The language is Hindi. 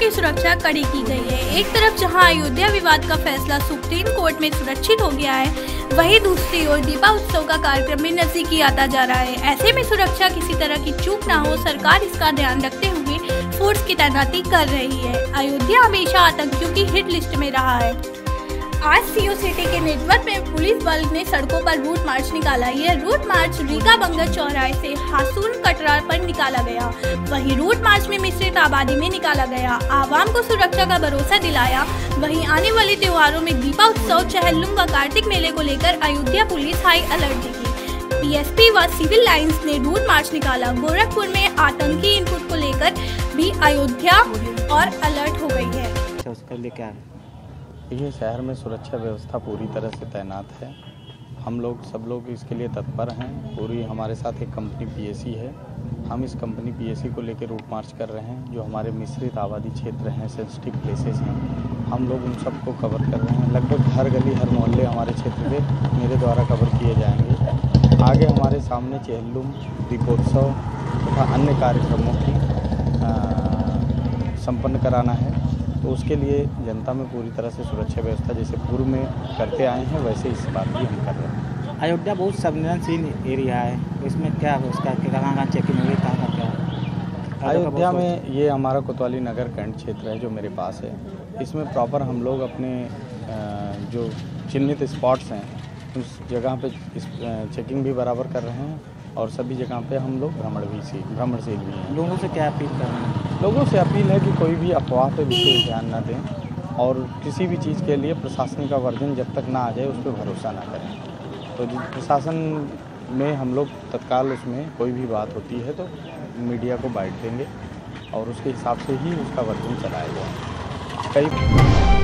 की सुरक्षा कड़ी की गई है। एक तरफ जहां अयोध्या विवाद का फैसला सुप्रीम कोर्ट में सुरक्षित हो गया है, वहीं दूसरी ओर दीपा उत्सव का कार्यक्रम भी नजदीकी आता जा रहा है। ऐसे में सुरक्षा किसी तरह की चूक ना हो, सरकार इसका ध्यान रखते हुए फोर्स की तैनाती कर रही है। अयोध्या हमेशा आतंकियों की हिट लिस्ट में रहा है। आज सीओ सिटी के नेटवर्क में पुलिस बल ने सड़कों पर रूट मार्च निकाला। यह रूट मार्च रीगा बंगर चौराहे से हासून कटरा पर निकाला गया। वहीं रूट मार्च में मिश्रित आबादी में निकाला गया, आवाम को सुरक्षा का भरोसा दिलाया। वहीं आने वाले त्योहारों में दीपा उत्सव, चहलुम व कार्तिक मेले को लेकर अयोध्या पुलिस हाई अलर्ट दिखी। पीएसपी व सिविल लाइंस ने रूट मार्च निकाला। गोरखपुर में आतंकी इनपुट को लेकर भी अयोध्या और अलर्ट हो गई है। उसके लिए क्या है? ये शहर में सुरक्षा व्यवस्था पूरी तरह से तैनात है। हम लोग सब लोग इसके लिए तत्पर हैं। पूरी हमारे साथ एक कंपनी पीएसी है। हम इस कंपनी पीएसी को लेकर रूट मार्च कर रहे हैं। जो हमारे मिश्रित आबादी क्षेत्र हैं, सेंसिटिव प्लेसेस हैं, हम लोग उन सबको कवर कर रहे हैं। लगभग हर गली हर मोहल्ले हमारे क्षेत्र में मेरे द्वारा कवर किए जाएंगे। आगे हमारे सामने चहलुम, दीपोत्सव तथा अन्य कार्यक्रमों की संपन्न कराना है। तो उसके लिए जनता में पूरी तरह से सुरक्षा व्यवस्था जैसे पूर्व में करते आए हैं, वैसे इस बार भी हम कर रहे हैं। अयोध्या बहुत संवेदनशील एरिया है, इसमें क्या है उसका, कहाँ चेकिंग हुई, कहाँ क्या है? अयोध्या में ये हमारा कोतवाली नगर कैंट क्षेत्र है जो मेरे पास है। इसमें प्रॉपर हम लोग अपने जो चिन्हित स्पॉट्स हैं उस जगह पे चेकिंग भी बराबर कर रहे हैं और सभी जगह पे हम लोग भ्रमणशील भी हैं। लोगों से क्या अपील कर रहे हैं? लोगों से अपील है कि कोई भी अफवाह पे विशेष ध्यान न दें और किसी भी चीज़ के लिए प्रशासनिक वर्जन जब तक ना आ जाए उस पर भरोसा ना करें। तो प्रशासन में हम लोग तत्काल उसमें कोई भी बात होती है तो मीडिया को बाइट देंगे और उसके हिसाब से ही उसका वर्जन चलाया जाए। कई